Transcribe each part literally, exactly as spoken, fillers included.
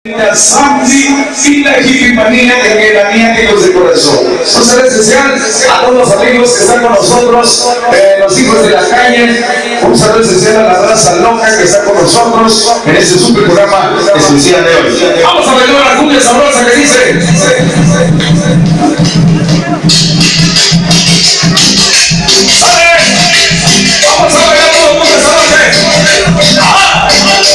Santi y la equipanía de Melaniáticos de Corazón. Un saludo especial a todos los amigos que están con nosotros, eh, los hijos de la calle. Un saludo especial a la raza loca que está con nosotros en este super programa especial de hoy. Vamos a bailar la cumbia sabrosa que dice. ¡Sale! Vamos a bailar todo el mundo esta noche. ¡Ah!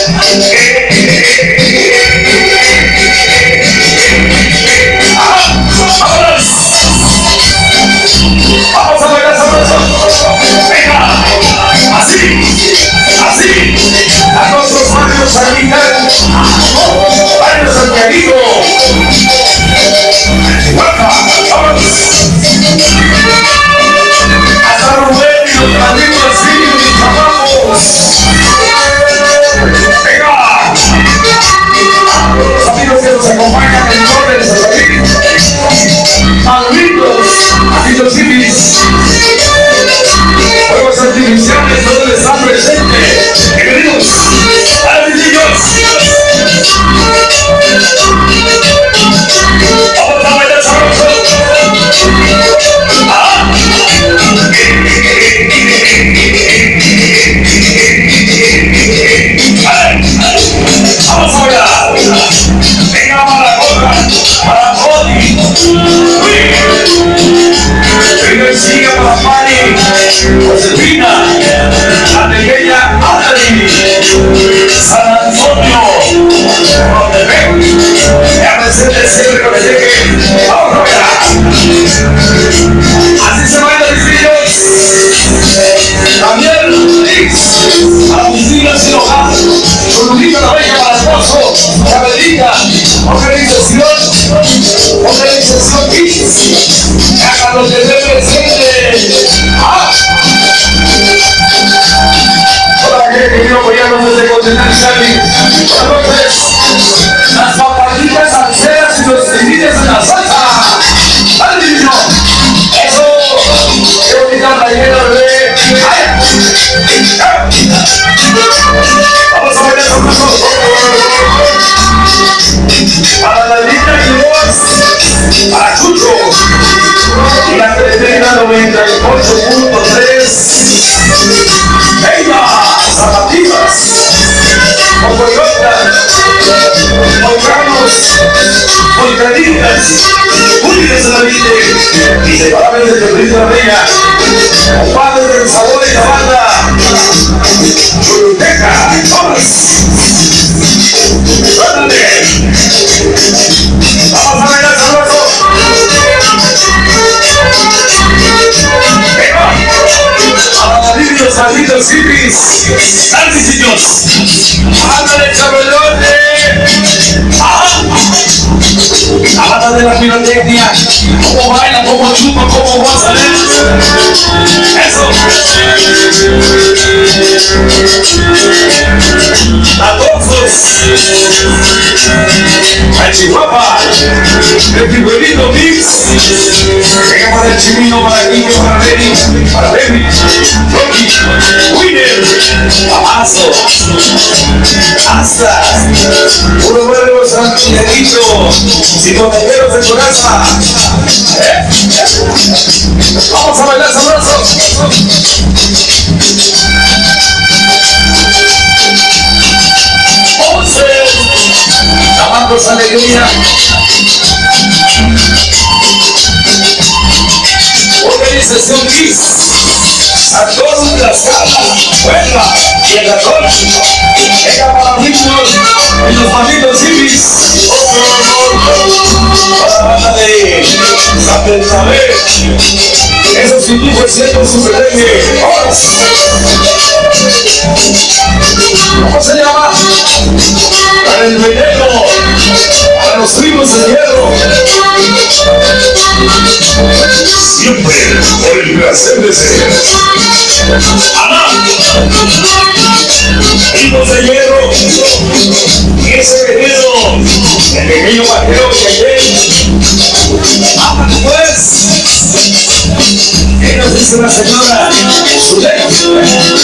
Vamos a bailar sabroso. Venga, así, así. A nuestros barrios Santiago, barrio Santiago. Vamos. Hasta Rubén y los amigos así, mis chamacos. Venga. Los amigos que nos acompañan en nombre de San Luis. Malditos, malditos civis. Juegos artificiales donde están presentes. Bienvenidos a los niños. Vamos a bailar sabroso. Ah. Vamos a bailar. Venga para Cobra, para Cody. Venga, siga para Mari, Josefina, la pequeña Adri, San Antonio, Rotepec, ya presente siempre con el llegue. Vamos a bailar. Así se bailan mis niños. También X, a la piscina sin hogar, con Lujita la Bella para esposo, Chabelita, organización, organización X, hagan los de presente. ¡Ah! Hola, gente que vino apoyarnos desde Continental Charlie. Buenas noches. Las papaditas salseras y los cerillas en la salsa. ¡Dale, niño! ¡Eso! ¡Qué bonita playera, bebé! ¡Ay! Vamos a bailar con nosotros. Para la línea de voz, para Chucho, y la Tretrina noventa y ocho punto tres. Venga, zapatillas, con coyotas, con carros, con caritas, únicas en la vida, y separadamente de Brito la Bella, con padres del sabor y la banda, Choluteca, vamos. ¡Suéltate! ¡Vamos a bailar sabroso! ¡Venga! ¡A la David y los malditos hippies! ¡Dale, niños! ¡Ándale, chabelote! ¡Ah! ¡La banda de la pirotecnia! ¿Cómo baila? ¿Cómo chupa? ¿Cómo va a salir? ¡Eso! ¡A todos! ¡A Chihuahua! ¡El Tibuelito Mix! Venga para el Chimino, para Guillo, para Lenny, para Baby, Rocky, Winner, Abazo, hasta puro vuelo Santiaguito, sin botelleros de coraza. ¿Eh? Vamos a bailar sabroso. once, llamamos alegría. Organización Kiss, a todos de las casas, Puebla y el Ratón, venga para los niños y los malditos hippies, para la banda de San Bernabé, esos pitufos siendo su perengue. ¿Cómo se llama? Para el veneno, para los primos de hierro. Siempre por el placer de ser. Ana, primos de hierro. Y ese veneno, el pequeño vaquero que ayer. ¡Ah, pues! ¿Qué nos dice la señora? Su ley.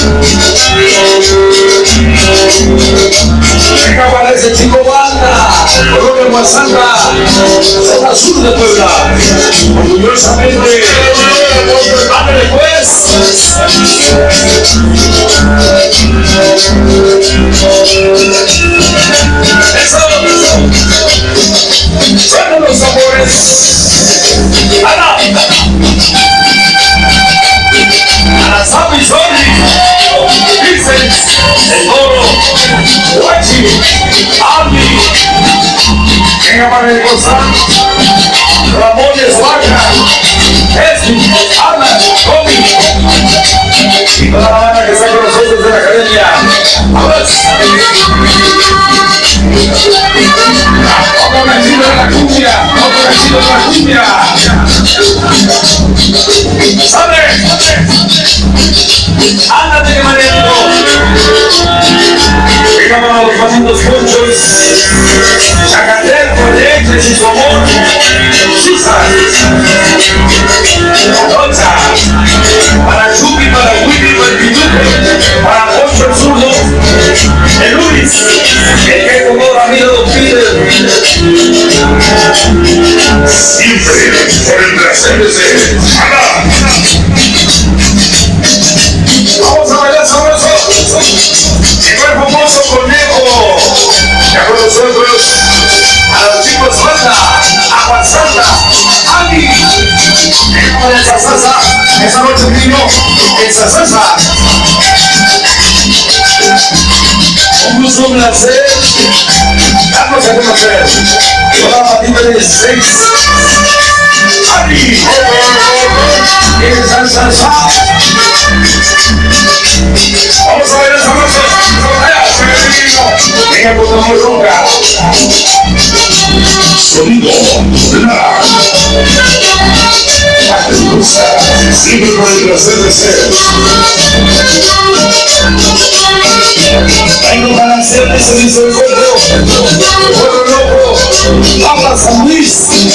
Venga para ese chico banda. Colonia Guasanta, zona sur de Puebla. Orgullosamente, ándale pues. Eso. Suenan los tambores. ¡Ana! Arasabi Soli, Vicens, El Toro, Huachi, Albi, venga para el Gozán, Ramones Vaca, Esli, Ana, Comi, y toda la banda que está con nosotros de la academia. ¡Vamos! Otro cachito de la cumbia, otro cachito de la cumbia. ¡Sale! ¡Ándate, que marido! Venga para los pasitos ponchos. Chacatel con leche y su amor. Susan. Rocha. Para Chupi, para Willy, para el Pituque. Para Poncho el zurdo. El Luis. El que como Ramiro Don Peter. Siempre por el placer de ser. ¡Anda! Vamos a bailar sabroso. Llegó el famoso conejo. Ya con nosotros a los chicos Banda, Agua Santa, Ani. Venimos de Sasasa. Esa noche vino en Sasasa. Un gusto, un placer. Darnos a conocer. Toda la patita de dieciséis. Ani. En Sasasa. Vamos a ver esa noche. Venga con amor ronca. Sonido Black. Siempre con el placer de ser. Vengo para hacer ese mismo encuentro. Pueblo Loco. Habla San Luis.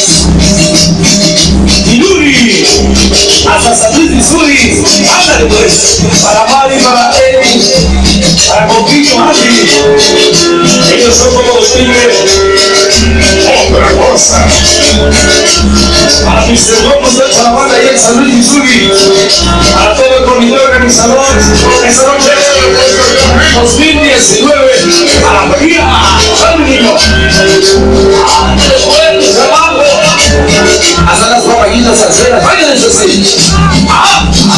Yuri. Hasta San Luis, Missouri. Ándale pues. Para Mari, para Eli. Para Coquillo, Andy. Ellos son como los tigres. Otra cosa. Para mis hermanos de la banda y en San Luis, Missouri. Para todo el comité organizador. Esta noche, dos mil diecinueve. A la Bahía. ¡Salud, niño! ¡Después, trabajo! Hasta las papaguitas salseras. ¡Vayan eso así! ¡Ah!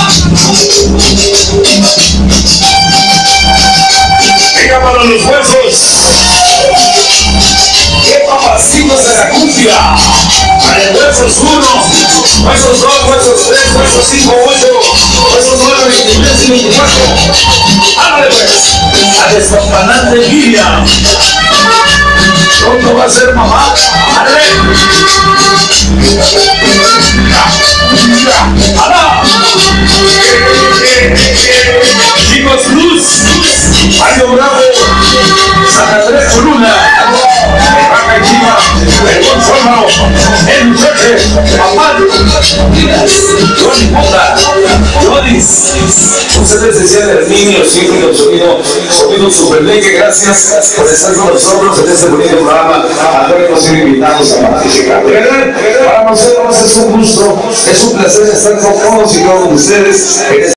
Venga para los huesos. ¡Qué papacitos de la cumbia! Para el huesos uno, huesos dos, huesos tres, huesos cinco, ocho, huesos nueve, veintitrés y veinticuatro. ¡Ándale pues! A despampanante Lidia. Pronto va a ser mamá. ¡Ándale! ¡Ana! Chicos Cruz, Mario Bravo, San Andrés Cholula, el Vaca Chiva, el Gonzalo, el Muchache, Amario, Johnny Puta, Jonis, un set especial del niño, siempre con sonido, sonido super leque. Gracias por estar con nosotros en este bonito programa. A todos nos invitados a participar. De verdad, para nosotros es un gusto, es un placer estar con todos y todos ustedes.